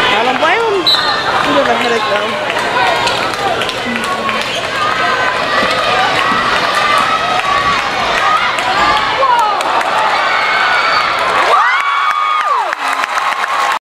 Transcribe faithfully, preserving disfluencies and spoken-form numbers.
I don't blame him. He does a headache though.